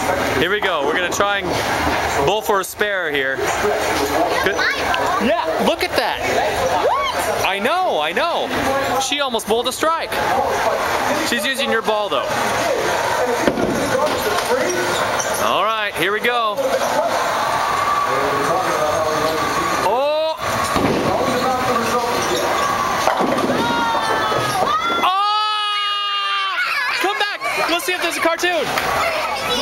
Here we go. We're gonna try and bowl for a spare here. Good. Yeah, look at that. I know, I know. She almost bowled a strike. She's using your ball though. All right, here we go. Oh! Oh! Come back. Let's see if there's a cartoon.